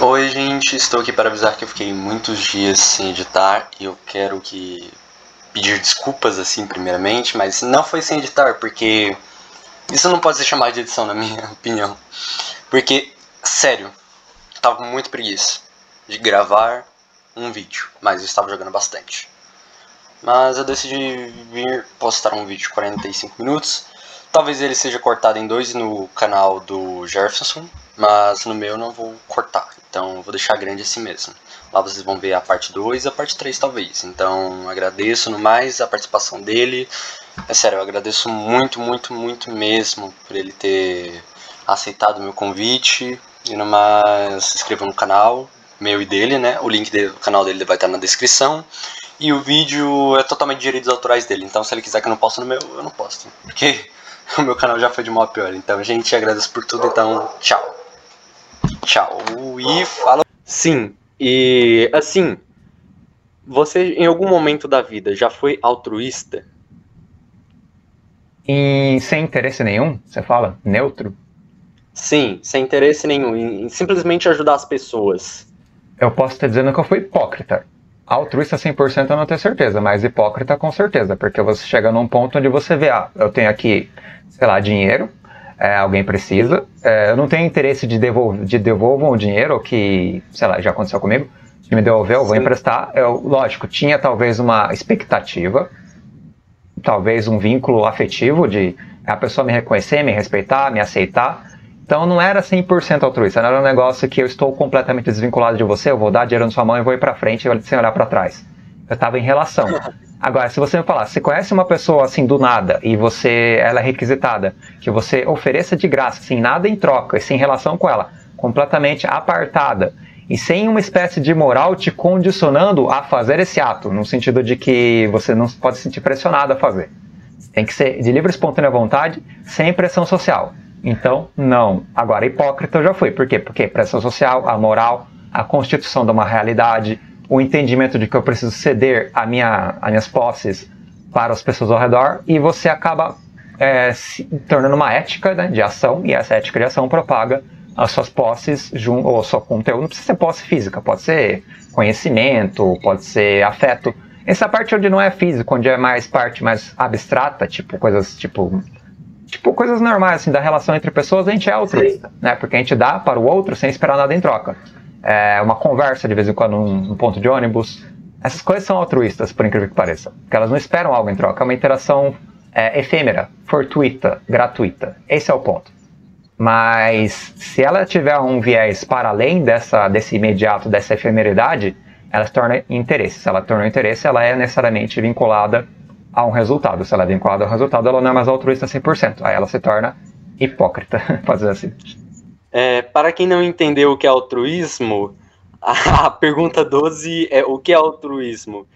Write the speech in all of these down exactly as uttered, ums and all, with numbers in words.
Oi gente, estou aqui para avisar que eu fiquei muitos dias sem editar e eu quero que pedir desculpas assim primeiramente, mas não foi sem editar, porque isso não pode ser chamado de edição na minha opinião. Porque, sério, eu tava com muita preguiça de gravar um vídeo, mas eu estava jogando bastante. Mas eu decidi vir postar um vídeo de quarenta e cinco minutos. Talvez ele seja cortado em dois no canal do Jefferson, mas no meu eu não vou cortar. Então eu vou deixar grande assim mesmo. Lá vocês vão ver a parte dois e a parte três talvez. Então agradeço no mais a participação dele. É sério, eu agradeço muito, muito, muito mesmo por ele ter aceitado o meu convite. E no mais, se inscreva no canal, meu e dele, né? O link do canal dele vai estar na descrição. E o vídeo é totalmente de direitos autorais dele. Então se ele quiser que eu não poste no meu, eu não posto. Porque o meu canal já foi de mal a pior. Então, gente, agradeço por tudo. Então, tchau. Tchau e fala. Sim, e assim, você em algum momento da vida já foi altruísta? E sem interesse nenhum, você fala? Neutro? Sim, sem interesse nenhum, em simplesmente ajudar as pessoas. Eu posso estar dizendo que eu fui hipócrita. Altruísta cem por cento eu não tenho certeza, mas hipócrita com certeza, porque você chega num ponto onde você vê, ah, eu tenho aqui, sei lá, dinheiro, é, alguém precisa, é, eu não tenho interesse de, devolver, de devolvam o dinheiro, que, sei lá, já aconteceu comigo, de me devolver, eu vou Sim. emprestar, eu, lógico, tinha talvez uma expectativa, talvez um vínculo afetivo de a pessoa me reconhecer, me respeitar, me aceitar. Então não era cem por cento altruísta, não era um negócio que eu estou completamente desvinculado de você, eu vou dar dinheiro na sua mão e vou ir pra frente sem olhar pra trás. Eu estava em relação. Agora, se você me falar, você conhece uma pessoa assim do nada e você, ela é requisitada, que você ofereça de graça, sem nada em troca e sem relação com ela, completamente apartada e sem uma espécie de moral te condicionando a fazer esse ato, no sentido de que você não pode se sentir pressionado a fazer. Tem que ser de livre e espontânea vontade, sem pressão social. Então, não. Agora, hipócrita eu já fui. Por quê? Porque pressão social, a moral, a constituição de uma realidade, o entendimento de que eu preciso ceder a minha, as minhas posses para as pessoas ao redor, e você acaba é, se tornando uma ética, né, de ação, e essa ética de ação propaga as suas posses, ou o seu conteúdo. Não precisa ser posse física, pode ser conhecimento, pode ser afeto. Essa parte onde não é físico, onde é mais parte mais abstrata, tipo coisas tipo... Tipo, coisas normais, assim, da relação entre pessoas, a gente é altruísta, né? Porque a gente dá para o outro sem esperar nada em troca. É uma conversa, de vez em quando, num, num ponto de ônibus. Essas coisas são altruístas, por incrível que pareça. Porque elas não esperam algo em troca. É uma interação é, efêmera, fortuita, gratuita. Esse é o ponto. Mas, se ela tiver um viés para além dessa, desse imediato, dessa efemeridade, ela se torna interesse. Se ela torna interesse, ela é necessariamente vinculada a um resultado. Se ela é vinculada ao resultado, ela não é mais altruísta cem por cento. Aí ela se torna hipócrita, pode dizer assim. É, para quem não entendeu o que é altruísmo, a pergunta doze é o que é altruísmo.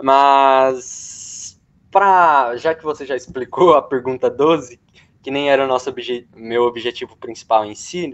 Mas, pra, já que você já explicou a pergunta doze, que nem era o nosso obje, meu objetivo principal em si,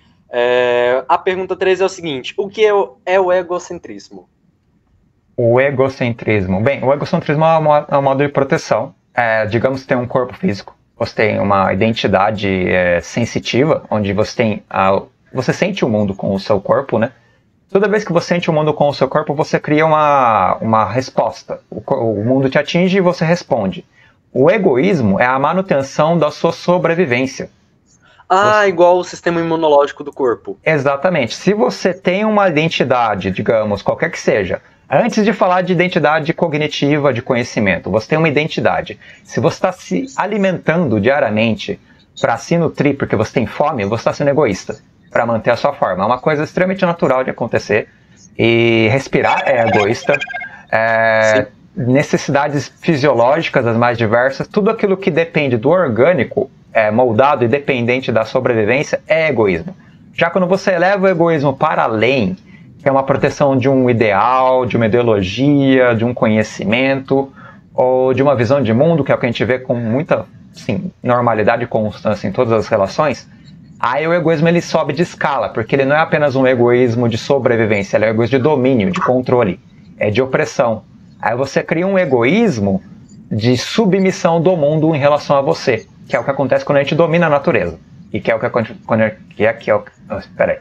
é, a pergunta treze é o seguinte: o que é o, é o egocentrismo? O egocentrismo. Bem, o egocentrismo é um, é um modo de proteção. É, digamos que tem um corpo físico, você tem uma identidade é, sensitiva, onde você tem a, você sente o mundo com o seu corpo, né? Toda vez que você sente o mundo com o seu corpo, você cria uma, uma resposta. O, o mundo te atinge e você responde. O egoísmo é a manutenção da sua sobrevivência. Ah, você... igual o sistema imunológico do corpo. Exatamente. Se você tem uma identidade, digamos, qualquer que seja, antes de falar de identidade cognitiva, de conhecimento, você tem uma identidade. Se você está se alimentando diariamente para se nutrir porque você tem fome, você está sendo egoísta para manter a sua forma. É uma coisa extremamente natural de acontecer. E respirar é egoísta. É, necessidades fisiológicas as mais diversas, tudo aquilo que depende do orgânico, é, moldado e dependente da sobrevivência, é egoísmo. Já quando você eleva o egoísmo para além, que é uma proteção de um ideal, de uma ideologia, de um conhecimento, ou de uma visão de mundo, que é o que a gente vê com muita assim, normalidade e constância em todas as relações, aí o egoísmo ele sobe de escala, porque ele não é apenas um egoísmo de sobrevivência, ele é um egoísmo de domínio, de controle, é de opressão. Aí você cria um egoísmo de submissão do mundo em relação a você, que é o que acontece quando a gente domina a natureza, e que é o que, quando, que é, que é o, oh, peraí.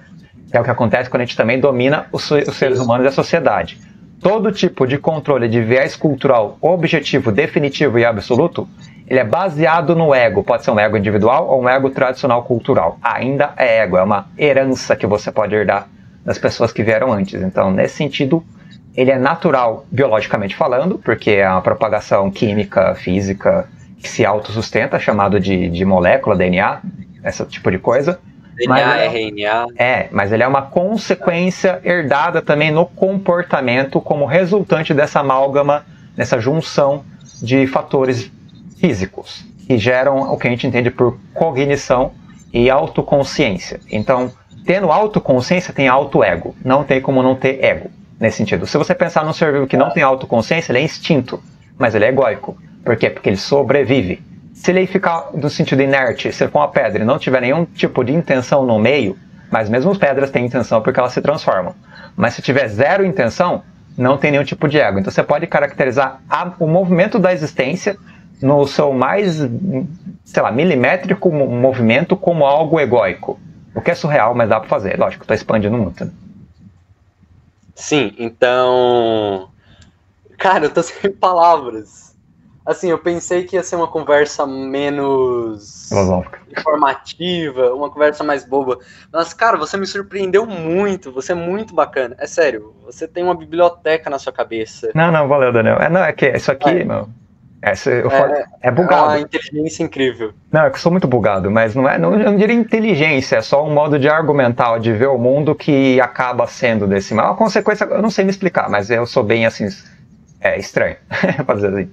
que é o que acontece quando a gente também domina os, os seres humanos e a sociedade. Todo tipo de controle de viés cultural objetivo, definitivo e absoluto, ele é baseado no ego. Pode ser um ego individual ou um ego tradicional cultural. Ainda é ego, é uma herança que você pode herdar das pessoas que vieram antes. Então, nesse sentido, ele é natural biologicamente falando, porque é uma propagação química, física, que se autossustenta, chamado de, de molécula, D N A, esse tipo de coisa. D N A, R N A. É, mas ele é uma consequência herdada também no comportamento como resultante dessa amálgama, dessa junção de fatores físicos, que geram o que a gente entende por cognição e autoconsciência. Então, tendo autoconsciência, tem auto-ego. Não tem como não ter ego, nesse sentido. Se você pensar num ser vivo que não tem autoconsciência, ele é instinto, mas ele é egóico. Por quê? Porque ele sobrevive. Se ele ficar no sentido inerte, se for uma pedra e não tiver nenhum tipo de intenção no meio, mas mesmo as pedras têm intenção porque elas se transformam. Mas se tiver zero intenção, não tem nenhum tipo de ego. Então você pode caracterizar a, o movimento da existência no seu mais, sei lá, milimétrico movimento como algo egóico. O que é surreal, mas dá pra fazer. Lógico, estou expandindo muito. Né? Sim, então... Cara, eu tô sem palavras. Assim, eu pensei que ia ser uma conversa menos filosófica, informativa, uma conversa mais boba. Mas, cara, você me surpreendeu muito, você é muito bacana. É sério, você tem uma biblioteca na sua cabeça. Não, não, valeu, Daniel. É, não, é que isso aqui, é. meu... É, eu falo, é, é bugado. É uma inteligência incrível. Não, é que eu sou muito bugado, mas não é, não, eu não diria inteligência, é só um modo de argumentar, de ver o mundo que acaba sendo desse mal. É uma consequência, eu não sei me explicar, mas eu sou bem, assim, é, estranho, pra dizer assim.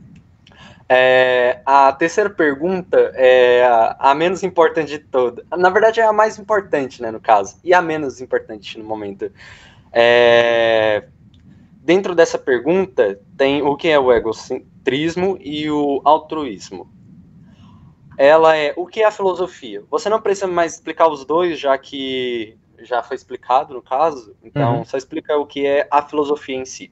É, a terceira pergunta é a, a menos importante de todas. Na verdade, é a mais importante, né, no caso. E a menos importante no momento. É, dentro dessa pergunta, tem o que é o egocentrismo e o altruísmo. Ela é o que é a filosofia. Você não precisa mais explicar os dois, já que já foi explicado, no caso. Então, uhum. Só explica o que é a filosofia em si.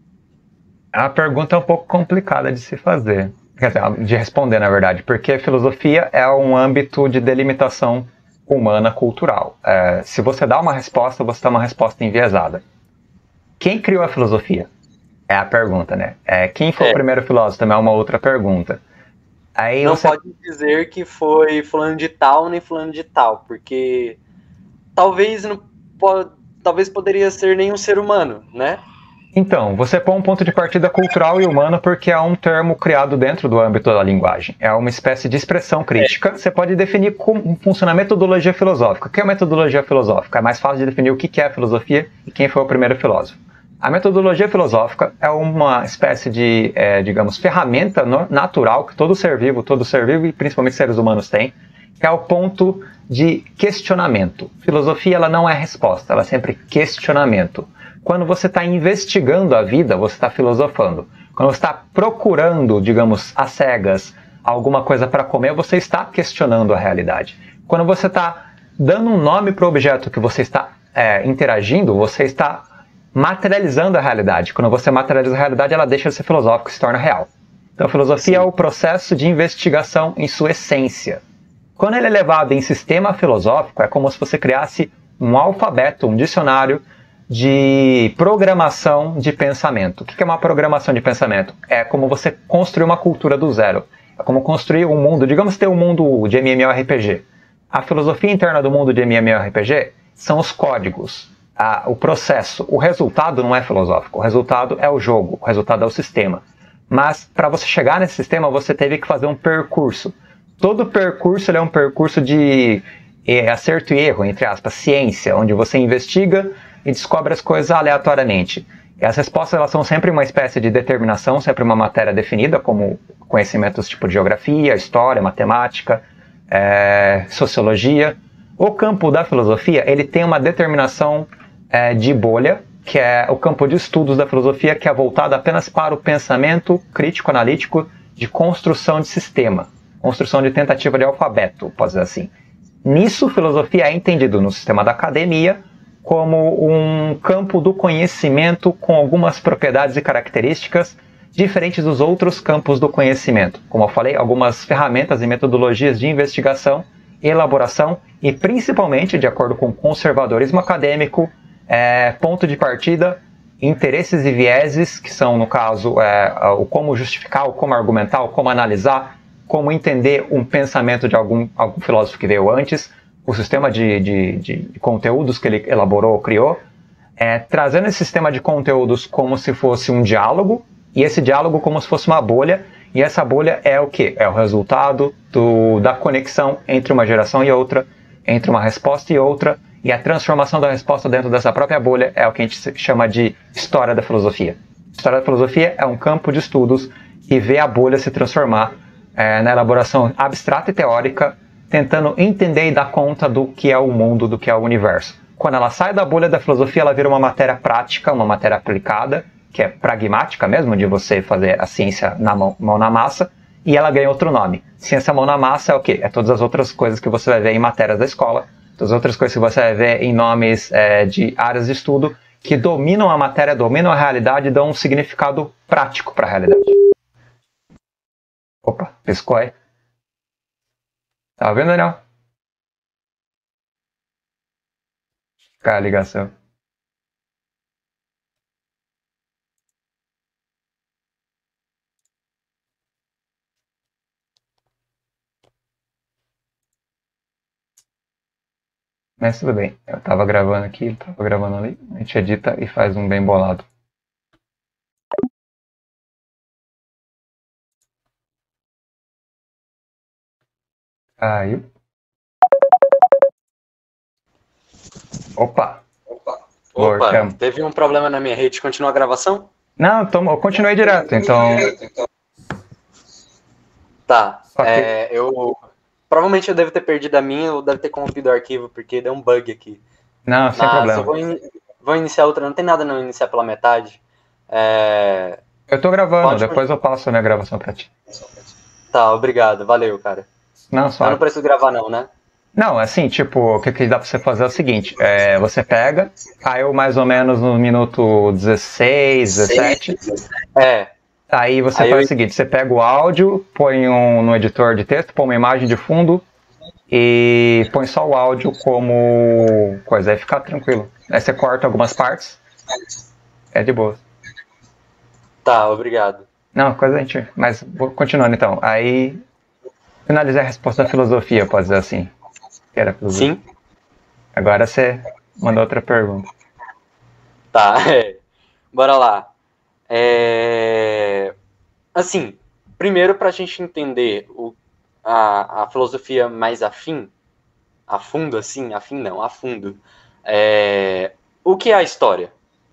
A pergunta é um pouco complicada de se fazer. Quer dizer, de responder, na verdade, porque a filosofia é um âmbito de delimitação humana cultural. É, se você dá uma resposta, você dá uma resposta enviesada. Quem criou a filosofia? É a pergunta, né? É, quem foi é. o primeiro filósofo? Também é uma outra pergunta. Aí não você... pode dizer que foi fulano de tal nem fulano de tal, porque talvez, não pode, talvez poderia ser nenhum ser humano, né? Então, você põe um ponto de partida cultural e humano porque é um termo criado dentro do âmbito da linguagem. É uma espécie de expressão crítica. É. Você pode definir como funciona a metodologia filosófica. O que é a metodologia filosófica? É mais fácil de definir o que é a filosofia e quem foi o primeiro filósofo. A metodologia filosófica é uma espécie de, é, digamos, ferramenta natural que todo ser vivo, todo ser vivo e principalmente seres humanos têm, que é o ponto de questionamento. Filosofia, ela não é resposta, ela é sempre questionamento. Quando você está investigando a vida, você está filosofando. Quando você está procurando, digamos, às cegas, alguma coisa para comer, você está questionando a realidade. Quando você está dando um nome para o objeto que você está é, interagindo, você está materializando a realidade. Quando você materializa a realidade, ela deixa de ser filosófica e se torna real. Então, a filosofia Sim. é o processo de investigação em sua essência. Quando ele é levado em sistema filosófico, é como se você criasse um alfabeto, um dicionário, de programação de pensamento. O que é uma programação de pensamento? É como você construir uma cultura do zero. É como construir um mundo, digamos ter um mundo de MMORPG. A filosofia interna do mundo de MMORPG são os códigos, a, o processo. O resultado não é filosófico, o resultado é o jogo, o resultado é o sistema. Mas para você chegar nesse sistema, você teve que fazer um percurso. Todo percurso ele é um percurso de é, acerto e erro, entre aspas, ciência, onde você investiga e descobre as coisas aleatoriamente. E as respostas elas são sempre uma espécie de determinação, sempre uma matéria definida, como conhecimentos tipo geografia, história, matemática, é, sociologia. O campo da filosofia ele tem uma determinação é, de bolha, que é o campo de estudos da filosofia, que é voltado apenas para o pensamento crítico-analítico de construção de sistema, construção de tentativa de alfabeto, pode dizer assim. Nisso, filosofia é entendido no sistema da academia como um campo do conhecimento com algumas propriedades e características diferentes dos outros campos do conhecimento. Como eu falei, algumas ferramentas e metodologias de investigação elaboração e, principalmente, de acordo com o conservadorismo acadêmico, é, ponto de partida, interesses e vieses, que são, no caso, é, o como justificar, o como argumentar, o como analisar, como entender um pensamento de algum, algum filósofo que veio antes, o sistema de, de, de conteúdos que ele elaborou, criou, é, trazendo esse sistema de conteúdos como se fosse um diálogo, e esse diálogo como se fosse uma bolha, e essa bolha é o quê? É o resultado do, da conexão entre uma geração e outra, entre uma resposta e outra, e a transformação da resposta dentro dessa própria bolha é o que a gente chama de história da filosofia. História da filosofia é um campo de estudos que vê a bolha se transformar é, na elaboração abstrata e teórica, tentando entender e dar conta do que é o mundo, do que é o universo. Quando ela sai da bolha da filosofia, ela vira uma matéria prática, uma matéria aplicada, que é pragmática mesmo, de você fazer a ciência na mão, mão na massa, e ela ganha outro nome. Ciência mão na massa é o quê? É todas as outras coisas que você vai ver em matérias da escola, todas as outras coisas que você vai ver em nomes é, de áreas de estudo, que dominam a matéria, dominam a realidade e dão um significado prático para a realidade. Opa, piscou aí. Tá vendo, Daniel? Cara, a ligação. Mas tudo bem, eu tava gravando aqui, ele tava gravando ali, a gente edita e faz um bem bolado. Aí. Opa! Opa, Voltamos. teve um problema na minha rede, continua a gravação? Não, tô, eu continuei direto, então... Tá, Ok. é, eu... Provavelmente eu devo ter perdido a minha ou deve ter corrompido o arquivo, porque deu um bug aqui. Não, sem Mas problema. eu vou, in... vou iniciar outra, não tem nada não iniciar pela metade. É... Eu tô gravando, Pode- depois eu passo a minha gravação pra ti. Tá, obrigado, valeu, cara. Não, Eu só... não preciso gravar não, né? Não, assim, tipo, o que, que dá pra você fazer é o seguinte, é, você pega, caiu mais ou menos no minuto dezesseis, dezessete, É, aí você Aí faz eu- o seguinte, você pega o áudio, põe um, no editor de texto, põe uma imagem de fundo e põe só o áudio como coisa, aí fica tranquilo. Aí você corta algumas partes, é de boa. tá, obrigado. Não, coisa a gente... Mas vou continuando então. Aí, finalizei a resposta da filosofia, pode dizer assim. Que era filosofia. Sim? Agora você mandou outra pergunta. Tá, é. Bora lá. É... Assim, primeiro pra gente entender o, a, a filosofia mais afim, a fundo assim, afim não, a fundo, é... o que é a história?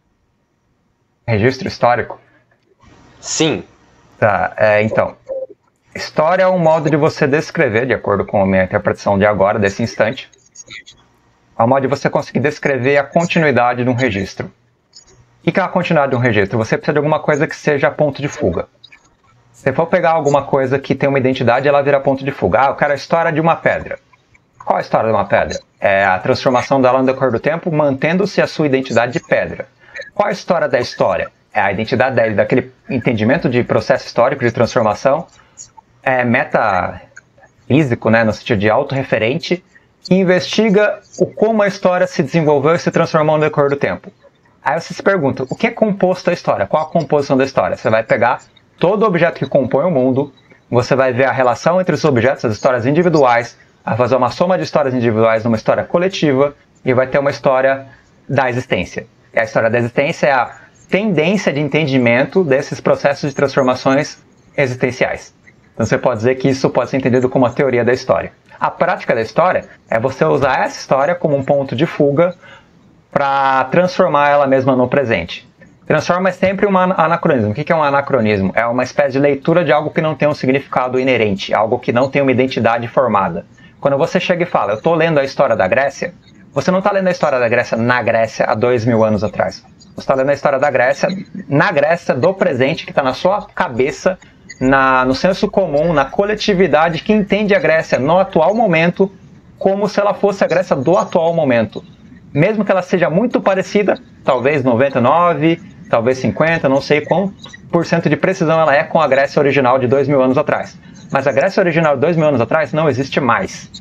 Registro histórico? Sim, Tá, é, então. História é um modo de você descrever, de acordo com a minha interpretação de agora, desse instante, é um modo de você conseguir descrever a continuidade de um registro. O que é a continuidade de um registro? Você precisa de alguma coisa que seja ponto de fuga. Se for pegar alguma coisa que tem uma identidade, ela vira ponto de fuga. Ah, eu quero a história de uma pedra. Qual a história de uma pedra? É a transformação dela no decorrer do tempo, mantendo-se a sua identidade de pedra. Qual a história da história? É a identidade dele, daquele entendimento de processo histórico de transformação, é metafísico, né, no sentido de autorreferente, que investiga o como a história se desenvolveu e se transformou no decorrer do tempo. Aí você se pergunta, o que é composto a história? Qual a composição da história? Você vai pegar todo objeto que compõe o mundo, você vai ver a relação entre os objetos, as histórias individuais, vai fazer uma soma de histórias individuais numa história coletiva e vai ter uma história da existência. E a história da existência é a tendência de entendimento desses processos de transformações existenciais. Então você pode dizer que isso pode ser entendido como a teoria da história. A prática da história é você usar essa história como um ponto de fuga para transformar ela mesma no presente. Transforma é sempre um anacronismo. O que é um anacronismo? É uma espécie de leitura de algo que não tem um significado inerente, algo que não tem uma identidade formada. Quando você chega e fala, eu estou lendo a história da Grécia, você não está lendo a história da Grécia na Grécia há dois mil anos atrás. Você está lendo a história da Grécia na Grécia do presente, que está na sua cabeça, na, no senso comum, na coletividade que entende a Grécia no atual momento, como se ela fosse a Grécia do atual momento. Mesmo que ela seja muito parecida, talvez noventa e nove, talvez cinquenta, não sei quanto por cento de precisão ela é com a Grécia original de dois mil anos atrás. Mas a Grécia original de dois mil anos atrás não existe mais.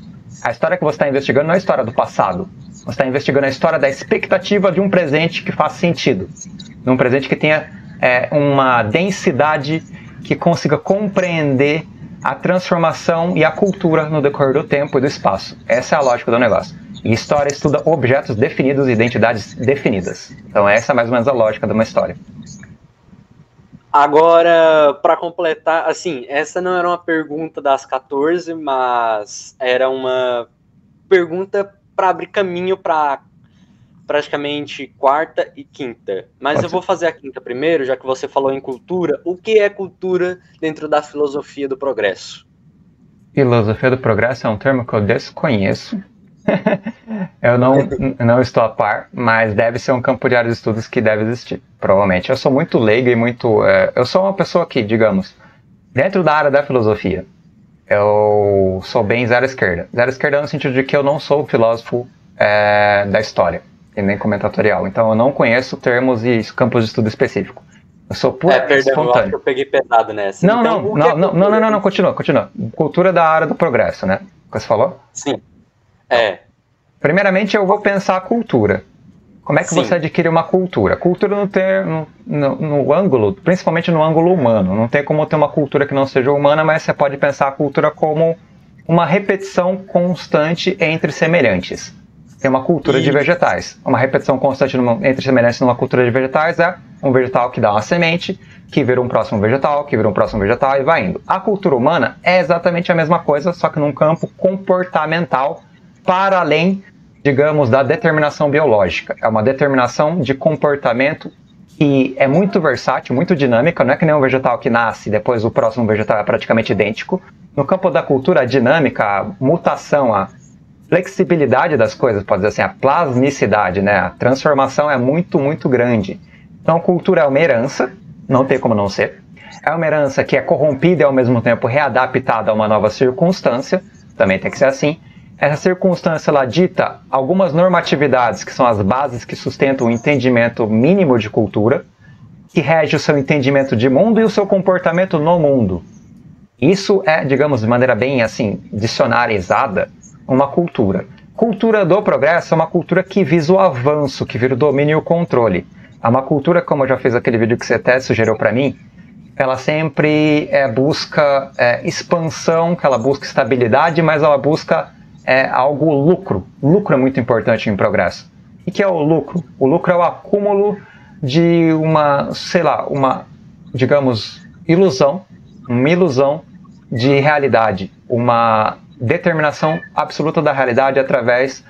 A história que você está investigando não é a história do passado. Você está investigando a história da expectativa de um presente que faz sentido. De um presente que tenha é, uma densidade que consiga compreender a transformação e a cultura no decorrer do tempo e do espaço. Essa é a lógica do negócio. E história estuda objetos definidos e identidades definidas. Então essa é mais ou menos a lógica de uma história. Agora, para completar, assim, essa não era uma pergunta das quatorze, mas era uma pergunta para abrir caminho para praticamente quarta e quinta. Mas Pode eu ser. vou fazer a quinta primeiro, já que você falou em cultura. O que é cultura dentro da filosofia do progresso? Filosofia do progresso é um termo que eu desconheço. Eu não, não estou a par, mas deve ser um campo de áreas de estudos que deve existir, provavelmente. Eu sou muito leigo e muito... É, eu sou uma pessoa que, digamos, dentro da área da filosofia, eu sou bem zero esquerda. Zero esquerda no sentido de que eu não sou filósofo é, da história, e nem comentatorial. Então eu não conheço termos e campos de estudo específico. Eu sou puro é, perdão, espontâneo. Eu acho que eu peguei pesado nessa. Não, então, não, não, é não, não, não, não, não, continua, continua. Cultura da área do progresso, né? O que você falou? Sim. É. Primeiramente, eu vou pensar a cultura. Como é que Sim. você adquire uma cultura? Cultura no, ter, no, no, no ângulo, principalmente no ângulo humano. Não tem como ter uma cultura que não seja humana, mas você pode pensar a cultura como uma repetição constante entre semelhantes. Tem uma cultura e... de vegetais. Uma repetição constante numa, entre semelhantes numa cultura de vegetais é um vegetal que dá uma semente, que vira um próximo vegetal, que vira um próximo vegetal e vai indo. A cultura humana é exatamente a mesma coisa, só que num campo comportamental para além, digamos, da determinação biológica. É uma determinação de comportamento que é muito versátil, muito dinâmica, não é que nem um vegetal que nasce e depois o próximo vegetal é praticamente idêntico. No campo da cultura, a dinâmica, a mutação, a flexibilidade das coisas, pode dizer assim, a plasmicidade, né? A transformação é muito, muito grande. Então, cultura é uma herança, não tem como não ser. É uma herança que é corrompida e ao mesmo tempo readaptada a uma nova circunstância, também tem que ser assim. Essa circunstância ela dita algumas normatividades que são as bases que sustentam o entendimento mínimo de cultura, que rege o seu entendimento de mundo e o seu comportamento no mundo. Isso é, digamos, de maneira bem assim, dicionarizada, uma cultura. Cultura do progresso é uma cultura que visa o avanço, que vira o domínio e o controle. É uma cultura, como eu já fiz aquele vídeo que você até sugeriu para mim, ela sempre é, busca é, expansão, que ela busca estabilidade, mas ela busca é, algo lucro. Lucro é muito importante em progresso. O que é o lucro? O lucro é o acúmulo de uma, sei lá, uma, digamos, ilusão, uma ilusão de realidade, uma determinação absoluta da realidade através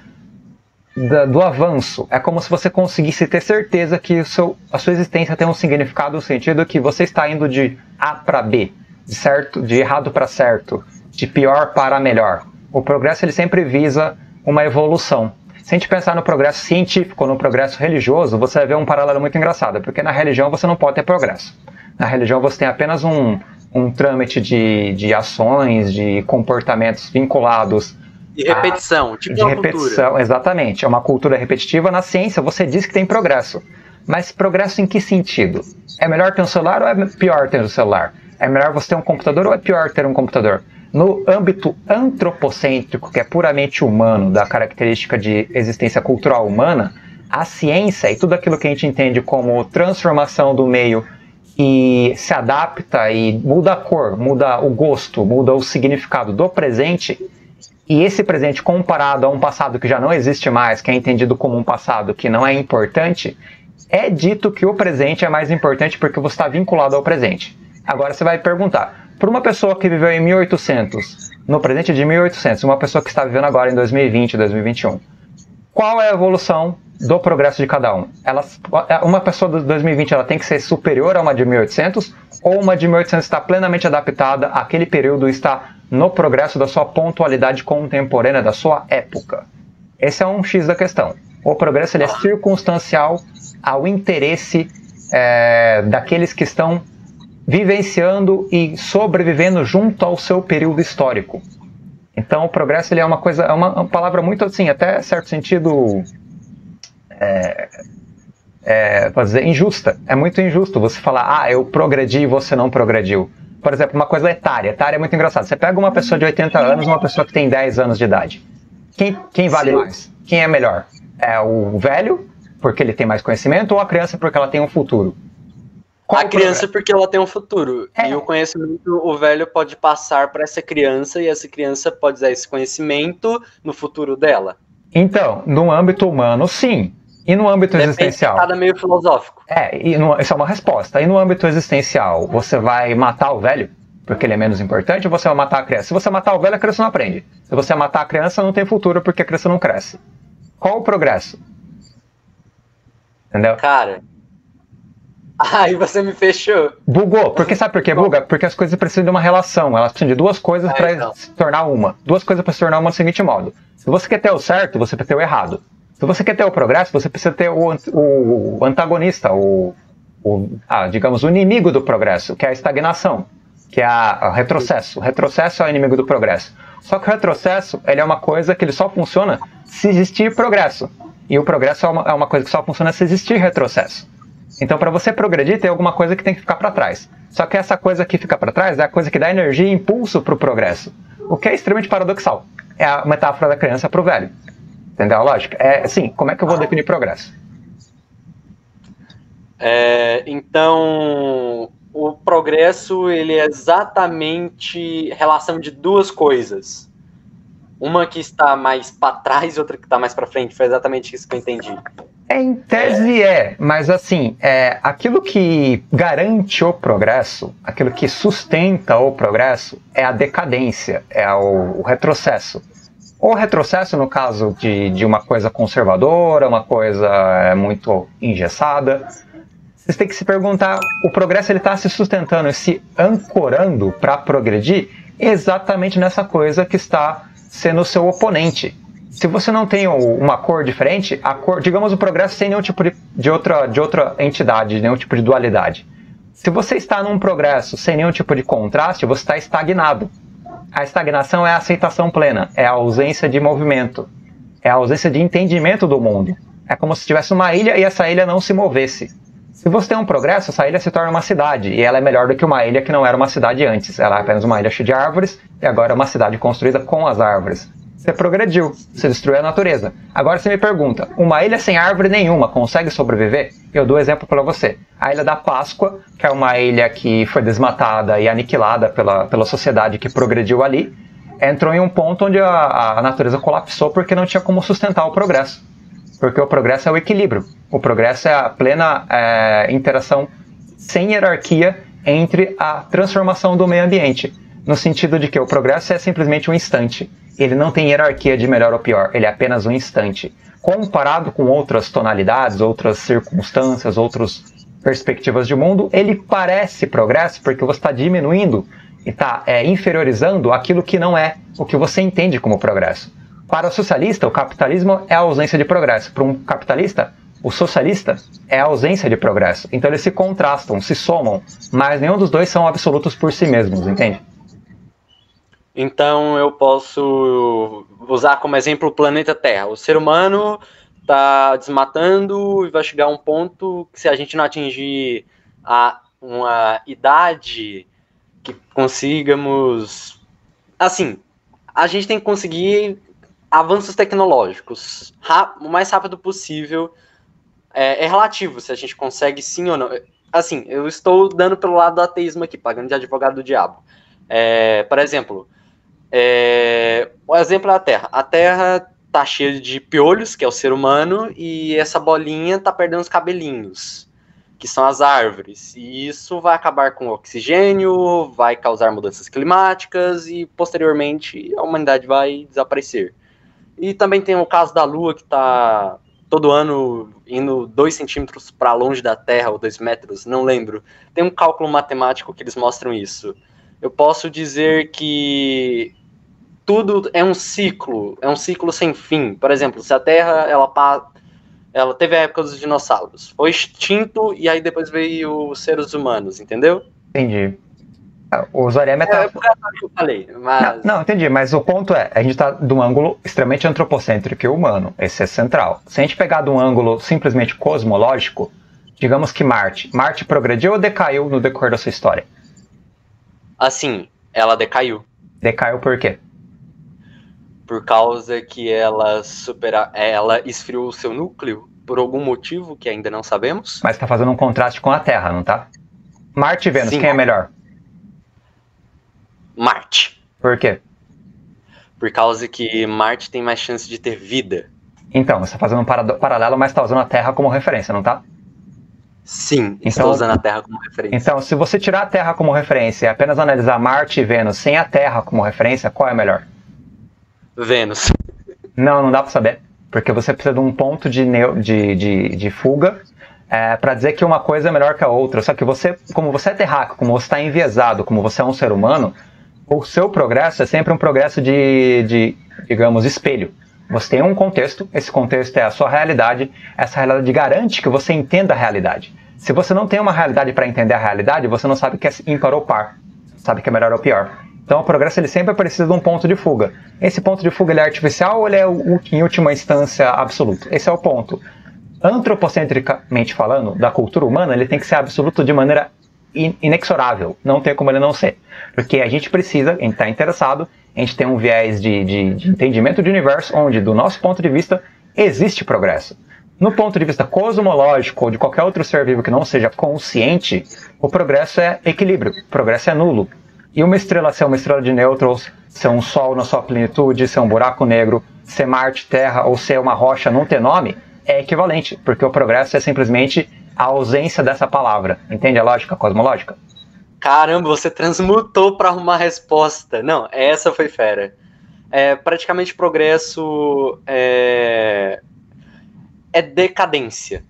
da, do avanço. É como se você conseguisse ter certeza que o seu, a sua existência tem um significado, no sentido que você está indo de A para B, de, certo, de errado para certo, de pior para melhor. O progresso ele sempre visa uma evolução. Se a gente pensar no progresso científico ou no progresso religioso, você vai ver um paralelo muito engraçado, porque na religião você não pode ter progresso. Na religião você tem apenas um, um trâmite de, de ações, de comportamentos vinculados de repetição, a, tipo de repetição, cultura. Exatamente. É uma cultura repetitiva. Na ciência você diz que tem progresso, mas progresso em que sentido? É melhor ter um celular ou é pior ter um celular? É melhor você ter um computador ou é pior ter um computador? No âmbito antropocêntrico, que é puramente humano, da característica de existência cultural humana, a ciência e tudo aquilo que a gente entende como transformação do meio que se adapta e muda a cor, muda o gosto, muda o significado do presente, e esse presente comparado a um passado que já não existe mais, que é entendido como um passado que não é importante, é dito que o presente é mais importante porque você está vinculado ao presente. Agora você vai perguntar, para uma pessoa que viveu em mil e oitocentos, no presente de mil e oitocentos, uma pessoa que está vivendo agora em dois mil e vinte, dois mil e vinte e um, qual é a evolução do progresso de cada um? Ela, uma pessoa de dois mil e vinte ela tem que ser superior a uma de mil e oitocentos, ou uma de mil e oitocentos está plenamente adaptada àquele período e está no progresso da sua pontualidade contemporânea, da sua época? Esse é um X da questão. O progresso ele é circunstancial ao interesse é, daqueles que estão vivenciando e sobrevivendo junto ao seu período histórico. Então o progresso ele é uma coisa, é uma, uma palavra muito assim, até certo sentido, é, é, pode dizer, injusta. É muito injusto você falar, ah, eu progredi e você não progrediu. Por exemplo, uma coisa etária. Etária é muito engraçado. Você pega uma pessoa de oitenta anos e uma pessoa que tem dez anos de idade. Quem, quem vale Sim. mais? Quem é melhor? É o velho, porque ele tem mais conhecimento, ou a criança porque ela tem um futuro? Qual a o criança progresso? porque ela tem um futuro. É. E o conhecimento, o velho pode passar para essa criança e essa criança pode usar esse conhecimento no futuro dela. Então, no âmbito humano, sim. E no âmbito Depende, existencial? cada meio filosófico. É, e no, isso é uma resposta. E no âmbito existencial, você vai matar o velho porque ele é menos importante, ou você vai matar a criança? Se você matar o velho, a criança não aprende. Se você matar a criança, não tem futuro porque a criança não cresce. Qual o progresso? Entendeu? Cara, aí você me fechou. Bugou. Porque sabe por que buga? Porque as coisas precisam de uma relação. Elas precisam de duas coisas É, para então. se tornar uma. Duas coisas para se tornar uma do seguinte modo. Se você quer ter o certo, você precisa ter o errado. Se você quer ter o progresso, você precisa ter o, o, o antagonista, o, o ah, digamos, o inimigo do progresso, que é a estagnação, que é a, o retrocesso. O retrocesso é o inimigo do progresso. Só que o retrocesso, ele é uma coisa que ele só funciona se existir progresso. E o progresso é uma, é uma coisa que só funciona se existir retrocesso. Então, para você progredir, tem alguma coisa que tem que ficar para trás. Só que essa coisa que fica para trás é a coisa que dá energia e impulso para o progresso. O que é extremamente paradoxal. É a metáfora da criança para o velho. Entendeu a lógica? É assim, como é que eu vou definir progresso? É, então, o progresso ele é exatamente relação de duas coisas. Uma que está mais para trás e outra que está mais para frente. Foi exatamente isso que eu entendi. Em tese é, mas assim, é, aquilo que garante o progresso, aquilo que sustenta o progresso é a decadência, é o, o retrocesso. O retrocesso, no caso de, de uma coisa conservadora, uma coisa é, muito engessada, vocês têm que se perguntar, o progresso ele está se sustentando e se ancorando para progredir exatamente nessa coisa que está sendo o seu oponente. Se você não tem uma cor diferente, a cor, digamos o progresso sem nenhum tipo de, de, outra, de outra entidade, nenhum tipo de dualidade. Se você está num progresso sem nenhum tipo de contraste, você está estagnado. A estagnação é a aceitação plena, é a ausência de movimento, é a ausência de entendimento do mundo. É como se tivesse uma ilha e essa ilha não se movesse. Se você tem um progresso, essa ilha se torna uma cidade, e ela é melhor do que uma ilha que não era uma cidade antes. Ela é apenas uma ilha cheia de árvores, e agora é uma cidade construída com as árvores. Você progrediu, você destruiu a natureza. Agora você me pergunta, uma ilha sem árvore nenhuma consegue sobreviver? Eu dou exemplo para você. A Ilha da Páscoa, que é uma ilha que foi desmatada e aniquilada pela, pela sociedade que progrediu ali, entrou em um ponto onde a, a natureza colapsou porque não tinha como sustentar o progresso. Porque o progresso é o equilíbrio. O progresso é a plena é, interação sem hierarquia entre a transformação do meio ambiente. No sentido de que o progresso é simplesmente um instante. Ele não tem hierarquia de melhor ou pior, ele é apenas um instante. Comparado com outras tonalidades, outras circunstâncias, outras perspectivas de mundo, ele parece progresso porque você está diminuindo e está é, inferiorizando aquilo que não é o que você entende como progresso. Para o socialista, o capitalismo é a ausência de progresso. Para um capitalista, o socialista é a ausência de progresso. Então eles se contrastam, se somam, mas nenhum dos dois são absolutos por si mesmos, entende? Então eu posso usar como exemplo o planeta Terra. O ser humano está desmatando e vai chegar a um ponto que, se a gente não atingir a uma idade que consigamos... Assim, a gente tem que conseguir avanços tecnológicos o mais rápido possível. É, é relativo se a gente consegue sim ou não. Assim, eu estou dando pelo lado do ateísmo aqui, pagando de advogado do diabo. É, por exemplo... É, o exemplo é a Terra. A Terra tá cheia de piolhos, que é o ser humano, e essa bolinha tá perdendo os cabelinhos, que são as árvores. E isso vai acabar com o oxigênio, vai causar mudanças climáticas e, posteriormente, a humanidade vai desaparecer. E também tem o caso da Lua, que tá todo ano indo dois centímetros para longe da Terra, ou dois metros, não lembro. Tem um cálculo matemático que eles mostram isso. Eu posso dizer que tudo é um ciclo, é um ciclo sem fim. Por exemplo, se a Terra, ela, ela teve a época dos dinossauros, foi extinto e aí depois veio os seres humanos, entendeu? Entendi. O Zorema tá... É por causa que eu falei, mas... Não, não, entendi, mas o ponto é, a gente está de um ângulo extremamente antropocêntrico e humano, esse é central. Se a gente pegar de um ângulo simplesmente cosmológico, digamos que Marte, Marte progrediu ou decaiu no decorrer da sua história? Assim, ela decaiu. Decaiu por quê? por causa que ela supera, ela esfriou o seu núcleo por algum motivo que ainda não sabemos. Mas tá fazendo um contraste com a Terra, não tá? Marte e Vênus, Sim. quem é melhor? Marte. Por quê? Por causa que Marte tem mais chance de ter vida. Então, você tá fazendo um parado- paralelo, mas tá usando a Terra como referência, não tá? Sim, Então- estou usando a Terra como referência. Então, se você tirar a Terra como referência e apenas analisar Marte e Vênus sem a Terra como referência, qual é melhor? Vênus. Não, não dá pra saber. Porque você precisa de um ponto de, neu- de, de, de fuga é, para dizer que uma coisa é melhor que a outra. Só que você, como você é terráqueo, como você está enviesado, como você é um ser humano, o seu progresso é sempre um progresso de, de, digamos, espelho. Você tem um contexto, esse contexto é a sua realidade, essa realidade garante que você entenda a realidade. Se você não tem uma realidade para entender a realidade, você não sabe o que é ímpar ou par, sabe o que é melhor ou pior. Então o progresso ele sempre precisa de um ponto de fuga. Esse ponto de fuga ele é artificial ou ele é, o- em última instância, absoluto? Esse é o ponto. Antropocentricamente falando, da cultura humana, ele tem que ser absoluto de maneira in- inexorável. Não tem como ele não ser. Porque a gente precisa, a gente está interessado, a gente tem um viés de, de, de entendimento de universo, onde, do nosso ponto de vista, existe progresso. No ponto de vista cosmológico ou de qualquer outro ser vivo que não seja consciente, o progresso é equilíbrio, o progresso é nulo. E uma estrela ser uma estrela de nêutrons, ser um sol na sua plenitude, ser um buraco negro, ser Marte, Terra ou ser uma rocha não ter nome, é equivalente, porque o progresso é simplesmente a ausência dessa palavra. Entende a lógica cosmológica? Caramba, você transmutou para uma resposta. Não, essa foi fera. É, praticamente progresso é, é decadência.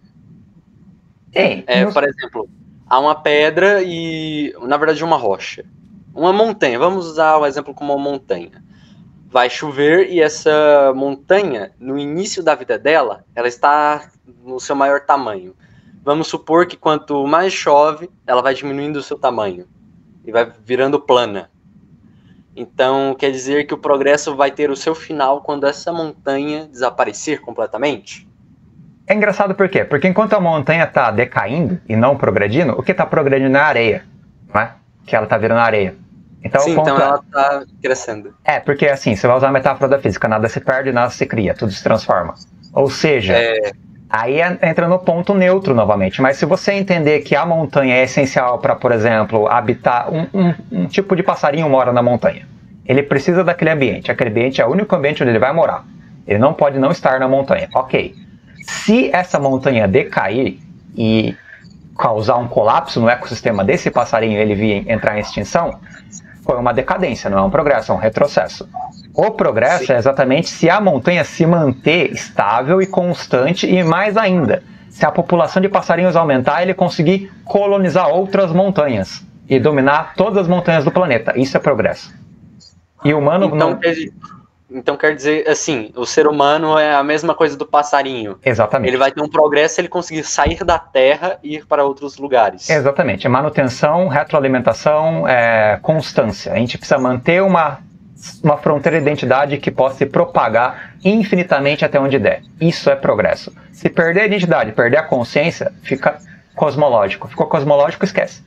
Tem. É, nos- por exemplo, há uma pedra e, na verdade, uma rocha. Uma montanha, vamos usar o exemplo como uma montanha. Vai chover e essa montanha, no início da vida dela, ela está no seu maior tamanho. Vamos supor que quanto mais chove, ela vai diminuindo o seu tamanho e vai virando plana. Então, quer dizer que o progresso vai ter o seu final quando essa montanha desaparecer completamente? É engraçado por quê? Porque enquanto a montanha está decaindo e não progredindo, o que está progredindo é a areia, não é? Que ela está virando areia. Então, Sim, o ponto então é- ela está crescendo. É, porque assim, você vai usar a metáfora da física, nada se perde, nada se cria, tudo se transforma. Ou seja, É, aí en- entra no ponto neutro novamente, mas se você entender que a montanha é essencial para, por exemplo, habitar, um, um, um tipo de passarinho mora na montanha. Ele precisa daquele ambiente, aquele ambiente é o único ambiente onde ele vai morar. Ele não pode não estar na montanha. Ok. Se essa montanha decair e causar um colapso no ecossistema desse passarinho, ele vir entrar em extinção, foi uma decadência, não é um progresso, é um retrocesso. O progresso Sim. é exatamente se a montanha se manter estável e constante e mais ainda, se a população de passarinhos aumentar, ele conseguir colonizar outras montanhas e dominar todas as montanhas do planeta. Isso é progresso. E o humano então, não... quer, então quer dizer, assim, o ser humano é a mesma coisa do passarinho. Exatamente. Ele vai ter um progresso se ele conseguir sair da Terra e ir para outros lugares. Exatamente. Manutenção, retroalimentação, é, constância. A gente precisa manter uma, uma fronteira de identidade que possa se propagar infinitamente até onde der. Isso é progresso. Se perder a identidade, perder a consciência, fica cosmológico. Ficou cosmológico, esquece.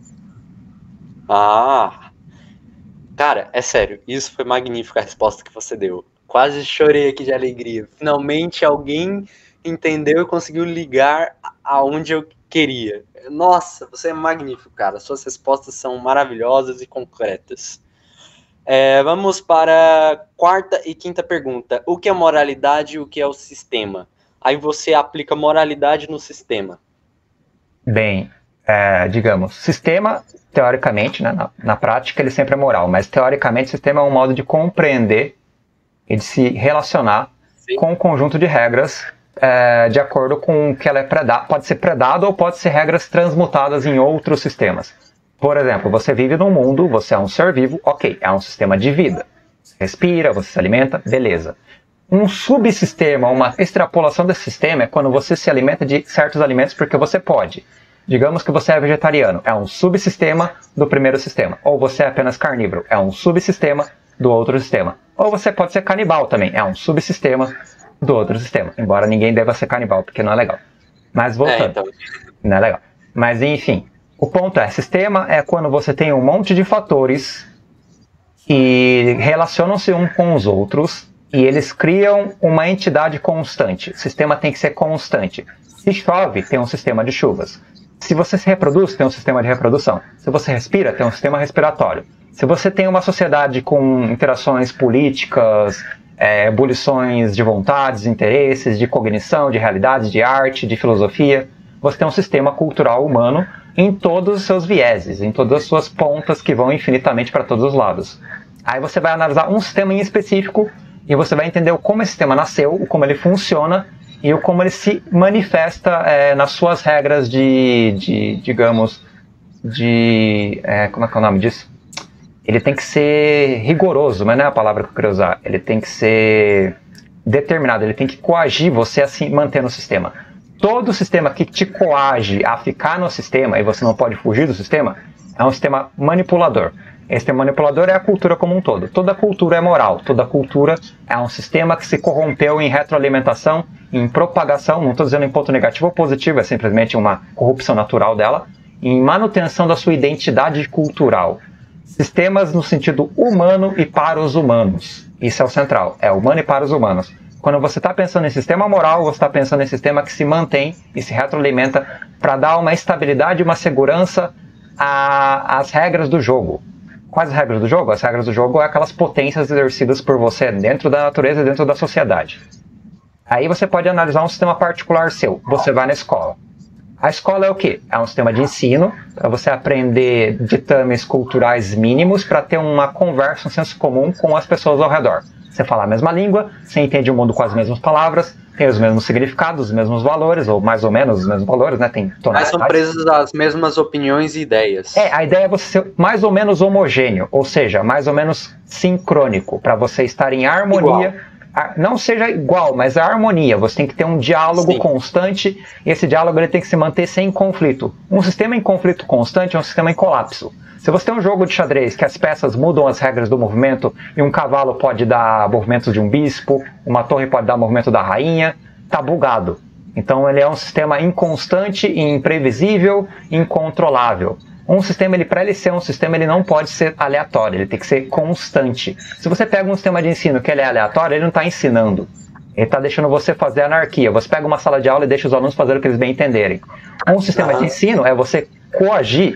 Ah, cara, é sério, isso foi magnífico a resposta que você deu. Quase chorei aqui de alegria. Finalmente alguém entendeu e conseguiu ligar aonde eu queria. Nossa, você é magnífico, cara. Suas respostas são maravilhosas e concretas. É, vamos para a quarta e quinta pergunta. O que é moralidade e o que é o sistema? Aí você aplica moralidade no sistema. Bem, é, digamos, sistema, teoricamente, né, na, na prática ele sempre é moral, mas teoricamente o sistema é um modo de compreender e de se relacionar Sim. com um conjunto de regras é, de acordo com o que ela é predada, pode ser predado ou pode ser regras transmutadas em outros sistemas. Por exemplo, você vive num mundo, você é um ser vivo, ok, é um sistema de vida. Você respira, você se alimenta, beleza. Um subsistema, uma extrapolação desse sistema é quando você se alimenta de certos alimentos porque você pode. Digamos que você é vegetariano, é um subsistema do primeiro sistema. Ou você é apenas carnívoro, é um subsistema do outro sistema. Ou você pode ser canibal também, é um subsistema do outro sistema. Embora ninguém deva ser canibal, porque não é legal. Mas voltando, É, então. não é legal. Mas enfim, o ponto é, sistema é quando você tem um monte de fatores que relacionam-se uns com os outros e eles criam uma entidade constante. O sistema tem que ser constante. Se chove, tem um sistema de chuvas. Se você se reproduz, tem um sistema de reprodução. Se você respira, tem um sistema respiratório. Se você tem uma sociedade com interações políticas, é, ebulições de vontades, interesses, de cognição, de realidades, de arte, de filosofia, você tem um sistema cultural humano em todos os seus vieses, em todas as suas pontas que vão infinitamente para todos os lados. Aí você vai analisar um sistema em específico e você vai entender como esse sistema nasceu, como ele funciona e como ele se manifesta é, nas suas regras de, de digamos, de... É, como é que é o nome disso? Ele tem que ser rigoroso, mas não é a palavra que eu queria usar. Ele tem que ser determinado, ele tem que coagir você a se manter no sistema. Todo sistema que te coage a ficar no sistema, e você não pode fugir do sistema, é um sistema manipulador. Esse sistema manipulador é a cultura como um todo. Toda cultura é moral, toda cultura é um sistema que se corrompeu em retroalimentação, em propagação, não estou dizendo em ponto negativo ou positivo, é simplesmente uma corrupção natural dela, em manutenção da sua identidade cultural. Sistemas no sentido humano e para os humanos. Isso é o central, é humano e para os humanos. Quando você está pensando em sistema moral, você está pensando em sistema que se mantém e se retroalimenta para dar uma estabilidade e uma segurança às regras do jogo. Quais as regras do jogo? As regras do jogo é aquelas potências exercidas por você dentro da natureza e dentro da sociedade. Aí você pode analisar um sistema particular seu. Você vai na escola. A escola é o quê? É um sistema de ensino para você aprender ditames culturais mínimos para ter uma conversa, um senso comum com as pessoas ao redor. Você fala a mesma língua, você entende o mundo com as mesmas palavras, tem os mesmos significados, os mesmos valores, ou mais ou menos os mesmos valores, né? Tem tonalidades. Mas são presas as mesmas opiniões e ideias. É, a ideia é você ser mais ou menos homogêneo, ou seja, mais ou menos sincrônico, para você estar em harmonia. Igual. Não seja igual, mas a harmonia. Você tem que ter um diálogo Sim. constante, e esse diálogo ele tem que se manter sem conflito. Um sistema em conflito constante é um sistema em colapso. Se você tem um jogo de xadrez que as peças mudam as regras do movimento e um cavalo pode dar movimentos de um bispo, uma torre pode dar movimento da rainha, tá bugado. Então ele é um sistema inconstante, imprevisível, incontrolável. Um sistema, ele para ele ser um sistema, ele não pode ser aleatório, ele tem que ser constante. Se você pega um sistema de ensino que ele é aleatório, ele não está ensinando. Ele está deixando você fazer anarquia. Você pega uma sala de aula e deixa os alunos fazerem o que eles bem entenderem. Um sistema de ensino é você coagir,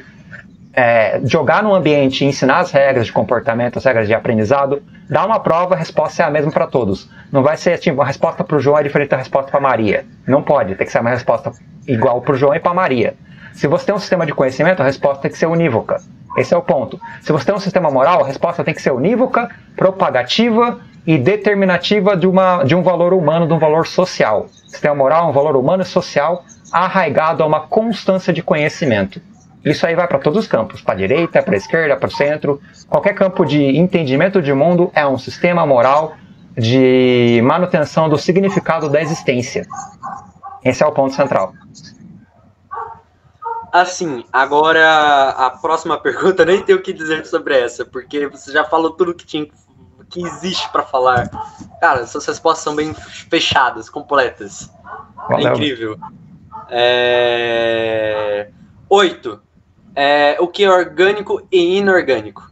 É, jogar no ambiente e ensinar as regras de comportamento, as regras de aprendizado, dar uma prova, a resposta é a mesma para todos. Não vai ser tipo, a resposta para o João é diferente da resposta para a Maria. Não pode, tem que ser uma resposta igual para o João e para a Maria. Se você tem um sistema de conhecimento, a resposta tem que ser unívoca. Esse é o ponto. Se você tem um sistema moral, a resposta tem que ser unívoca, propagativa e determinativa de, uma, de um valor humano, de um valor social. O sistema moral é um valor humano e social arraigado a uma constância de conhecimento. Isso aí vai para todos os campos, para a direita, para a esquerda, para o centro. Qualquer campo de entendimento de mundo é um sistema moral de manutenção do significado da existência. Esse é o ponto central. Assim, agora a próxima pergunta, nem tenho o que dizer sobre essa, porque você já falou tudo que, tinha, que existe para falar. Cara, suas respostas são bem fechadas, completas. Valeu. É incrível. É... Oito. É, o que é orgânico e inorgânico?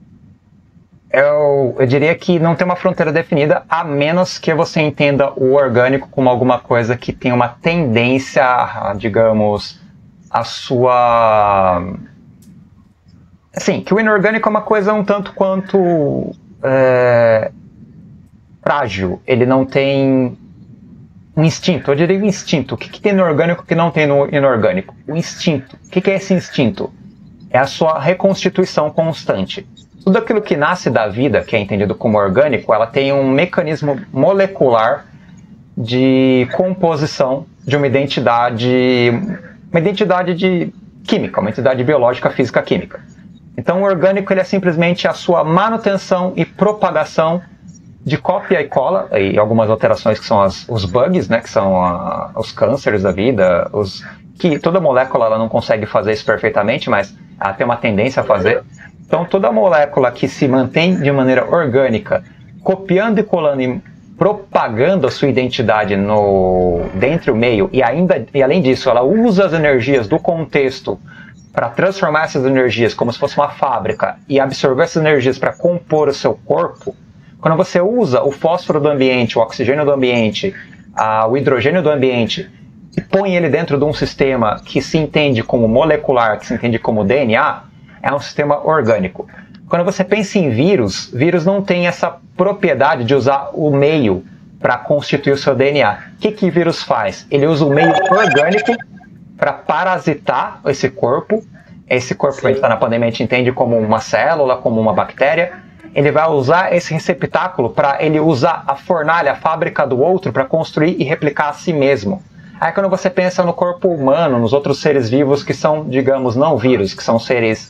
Eu, eu diria que não tem uma fronteira definida, a menos que você entenda o orgânico como alguma coisa que tem uma tendência, a, digamos, a sua... Assim, que o inorgânico é uma coisa um tanto quanto é, frágil. Ele não tem um instinto, eu diria um instinto. O que, que tem no orgânico que não tem no inorgânico? O instinto. O que, que é esse instinto? É a sua reconstituição constante. Tudo aquilo que nasce da vida, que é entendido como orgânico, ela tem um mecanismo molecular de composição de uma identidade, uma identidade de química, uma identidade biológica, física, química. Então o orgânico ele é simplesmente a sua manutenção e propagação de cópia e cola, e algumas alterações que são as, os bugs, né, que são a, os cânceres da vida, os, que toda molécula ela não consegue fazer isso perfeitamente, mas ela tem uma tendência a fazer. Então toda molécula que se mantém de maneira orgânica, copiando e colando e propagando a sua identidade no, dentro do meio, e, ainda, e além disso ela usa as energias do contexto para transformar essas energias como se fosse uma fábrica e absorver essas energias para compor o seu corpo. Quando você usa o fósforo do ambiente, o oxigênio do ambiente, a, o hidrogênio do ambiente, e põe ele dentro de um sistema que se entende como molecular, que se entende como D N A, é um sistema orgânico. Quando você pensa em vírus, vírus não tem essa propriedade de usar o meio para constituir o seu D N A. O que que vírus faz? Ele usa o meio orgânico para parasitar esse corpo. Esse corpo que a gente está na pandemia, a gente entende como uma célula, como uma bactéria. Ele vai usar esse receptáculo para ele usar a fornalha, a fábrica do outro, para construir e replicar a si mesmo. Aí quando você pensa no corpo humano, nos outros seres vivos que são, digamos, não vírus, que são seres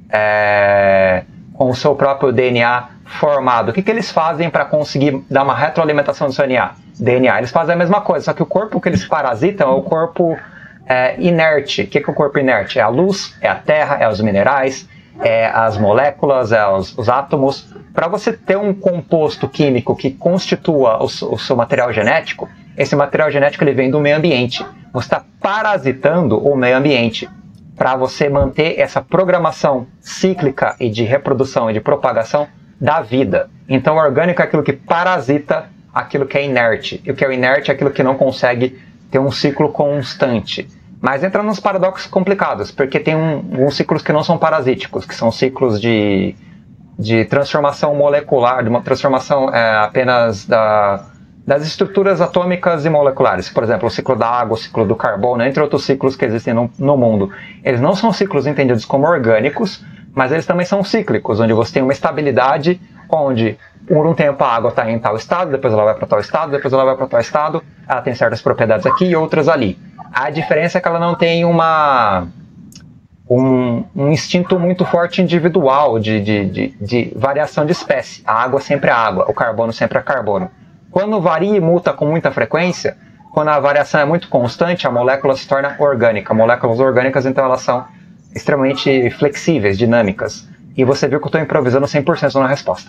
é, com o seu próprio D N A formado, o que, que eles fazem para conseguir dar uma retroalimentação do seu D N A? D N A? Eles fazem a mesma coisa, só que o corpo que eles parasitam é o corpo é, inerte. O que, que é o corpo inerte? É a luz, é a terra, é os minerais, é as moléculas, é os, os átomos. Para você ter um composto químico que constitua o, o seu material genético, esse material genético ele vem do meio ambiente. Você está parasitando o meio ambiente para você manter essa programação cíclica e de reprodução e de propagação da vida. Então, o orgânico é aquilo que parasita aquilo que é inerte. E o que é inerte é aquilo que não consegue ter um ciclo constante. Mas entra nos paradoxos complicados, porque tem um, uns ciclos que não são parasíticos, que são ciclos de, de transformação molecular, de uma transformação é, apenas da, das estruturas atômicas e moleculares. Por exemplo, o ciclo da água, o ciclo do carbono, entre outros ciclos que existem no, no mundo. Eles não são ciclos entendidos como orgânicos, mas eles também são cíclicos, onde você tem uma estabilidade, onde por um tempo a água está em tal estado, depois ela vai para tal estado, depois ela vai para tal estado, ela tem certas propriedades aqui e outras ali. A diferença é que ela não tem uma, um, um instinto muito forte individual de, de, de, de variação de espécie. A água sempre é água, o carbono sempre é carbono. Quando varia e muta com muita frequência, quando a variação é muito constante, a molécula se torna orgânica. Moléculas orgânicas, então, elas são extremamente flexíveis, dinâmicas. E você viu que eu estou improvisando cem por cento na resposta.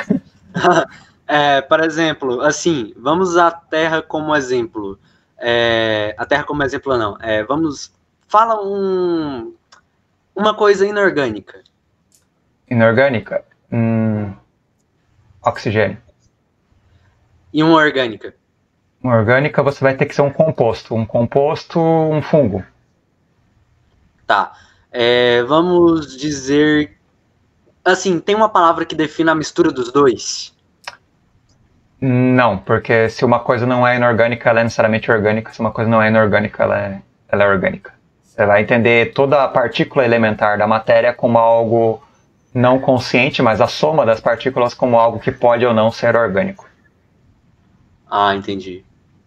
É, por exemplo, assim, vamos usar a Terra como exemplo. É, a Terra como exemplo não. É, vamos, fala um, uma coisa inorgânica. Inorgânica? Hum, oxigênio. E uma orgânica? Uma orgânica você vai ter que ser um composto. Um composto, um fungo. Tá. É, vamos dizer... Assim, tem uma palavra que define a mistura dos dois? Não, porque se uma coisa não é inorgânica, ela é necessariamente orgânica. Se uma coisa não é inorgânica, ela é, ela é orgânica. Você vai entender toda a partícula elementar da matéria como algo não consciente, mas a soma das partículas como algo que pode ou não ser orgânico. Ah, entendi.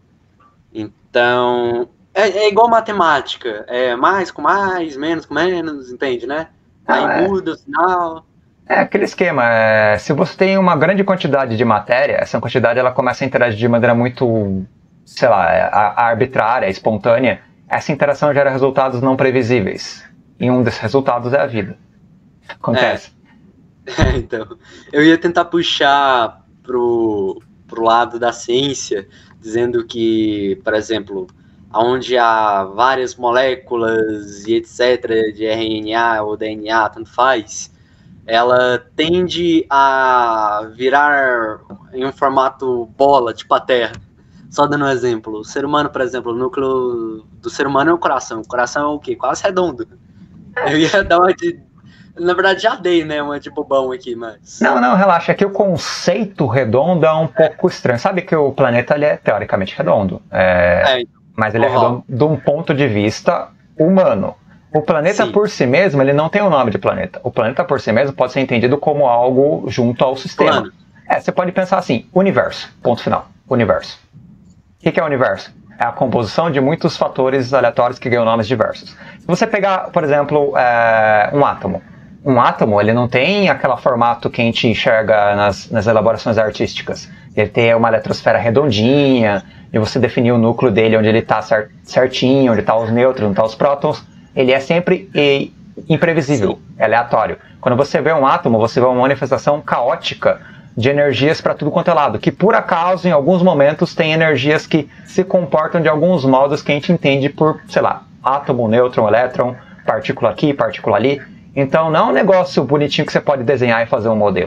Então, é, é igual matemática. É mais com mais, menos com menos, entende, né? Aí Ah, é. muda o sinal... É aquele esquema, é, se você tem uma grande quantidade de matéria, essa quantidade ela começa a interagir de maneira muito, sei lá, é, a- arbitrária, espontânea, essa interação gera resultados não previsíveis. E um desses resultados é a vida. Acontece. É, então, eu ia tentar puxar pro, pro lado da ciência, dizendo que, por exemplo, onde há várias moléculas e etcétera de R N A ou D N A, tanto faz, ela tende a virar em um formato bola, tipo a Terra. Só dando um exemplo, o ser humano, por exemplo, o núcleo do ser humano é o coração. O coração é o quê? Quase redondo. Eu ia dar uma de... Na verdade, já dei, né? Uma de bobão aqui, mas... Não, não, relaxa, é que o conceito redondo é um pouco estranho. Sabe que o planeta ele é teoricamente redondo, é, É, mas ele é oval. redondo de um ponto de vista humano. O planeta Sim. por si mesmo, ele não tem o nome de planeta. O planeta por si mesmo pode ser entendido como algo junto ao sistema. Plano. É, você pode pensar assim, universo, ponto final, universo. O que que é o universo? É a composição de muitos fatores aleatórios que ganham nomes diversos. Se você pegar, por exemplo, é, um átomo. Um átomo, ele não tem aquele formato que a gente enxerga nas, nas elaborações artísticas. Ele tem uma eletrosfera redondinha, e você definir o núcleo dele, onde ele está certinho, onde estão os nêutrons, onde estão os prótons. Ele é sempre e, imprevisível, é aleatório. Quando você vê um átomo, você vê uma manifestação caótica de energias para tudo quanto é lado, que por acaso, em alguns momentos, tem energias que se comportam de alguns modos que a gente entende por, sei lá, átomo, nêutron, elétron, partícula aqui, partícula ali. Então não é um negócio bonitinho que você pode desenhar e fazer um modelo.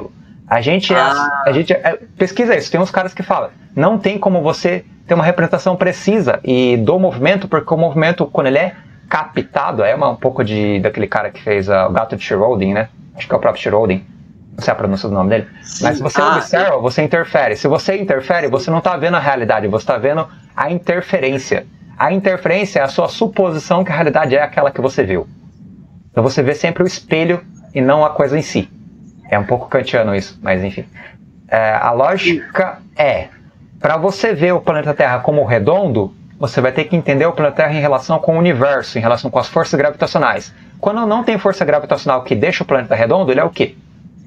A gente é... Ah. A gente é, pesquisa isso, tem uns caras que falam, não tem como você ter uma representação precisa e do movimento, porque o movimento, quando ele é captado, é uma, um pouco de, daquele cara que fez uh, o gato de Schrödinger, né? Acho que é o próprio Schrödinger. Não sei a pronúncia do nome dele. Sim. Mas se você Ah, observa, você interfere. Se você interfere, você não está vendo a realidade, você está vendo a interferência. A interferência é a sua suposição que a realidade é aquela que você viu. Então você vê sempre o espelho e não a coisa em si. É um pouco kantiano isso, mas enfim. É, a lógica é, para você ver o planeta Terra como redondo, você vai ter que entender o planeta Terra em relação com o universo, em relação com as forças gravitacionais. Quando não tem força gravitacional que deixa o planeta redondo, ele é o quê?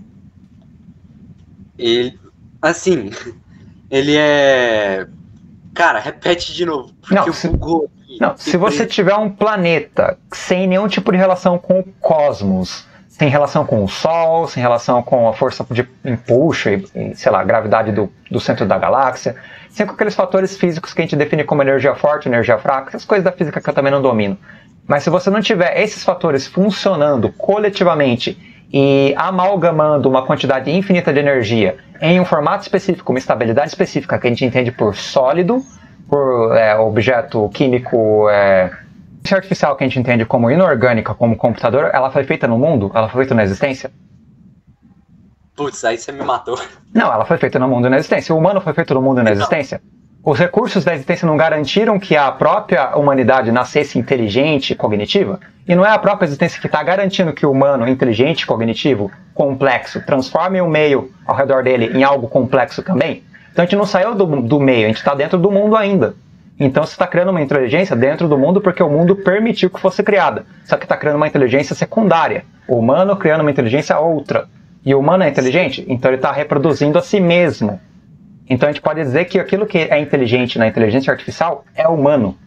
Ele, assim, ele é... Cara, repete de novo, porque Não, se- bugou aqui. Não, se você tiver um planeta sem nenhum tipo de relação com o cosmos, sem relação com o Sol, sem relação com a força de empuxo e, e, sei lá, a gravidade do, do centro da galáxia, sem com aqueles fatores físicos que a gente define como energia forte, energia fraca, essas coisas da física que eu também não domino. Mas se você não tiver esses fatores funcionando coletivamente e amalgamando uma quantidade infinita de energia em um formato específico, uma estabilidade específica que a gente entende por sólido, por é, objeto químico é, artificial que a gente entende como inorgânica, como computador, ela foi feita no mundo? Ela foi feita na existência? Putz, aí você me matou. Não, ela foi feita no mundo e na existência. O humano foi feito no mundo e na existência? Os recursos da existência não garantiram que a própria humanidade nascesse inteligente e cognitiva? E não é a própria existência que está garantindo que o humano inteligente, cognitivo, complexo, transforme o meio ao redor dele em algo complexo também? Então a gente não saiu do, do meio, a gente está dentro do mundo ainda. Então você está criando uma inteligência dentro do mundo porque o mundo permitiu que fosse criada. Só que está criando uma inteligência secundária. O humano criando uma inteligência outra. E o humano é inteligente? Então ele está reproduzindo a si mesmo. Então a gente pode dizer que aquilo que é inteligente na inteligência artificial é humano.